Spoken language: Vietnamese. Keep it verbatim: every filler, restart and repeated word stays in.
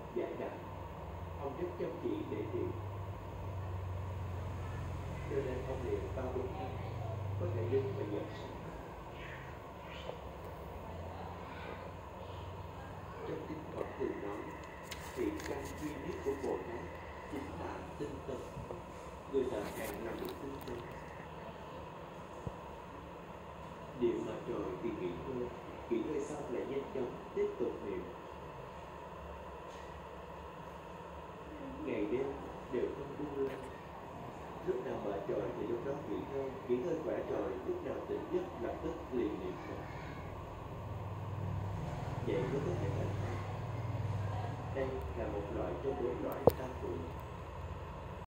giải đáp. Ông rất chăm chỉ để niệm, cho nên ông niệm ba bốn năm có thể đứng và nhận sách. Trong kinh Phật thường nói, vị căn duy nhất của Bồ Tát chính là tinh tấn. Người nào càng làm được tinh tấn, niệm mà rồi thì nghỉ ngơi, nghỉ ngơi xong lại nhanh chóng tiếp tục niệm. Ngày đêm đều không buông lơi. Lúc nào mệt rồi thì lúc đó nghỉ ngơi, nghỉ ngơi khỏe rồi, lúc nào tỉnh giấc lập tức liền niệm Phật. Vậy mới có thể thành công. Đây là một loại trong bốn loại tam muội.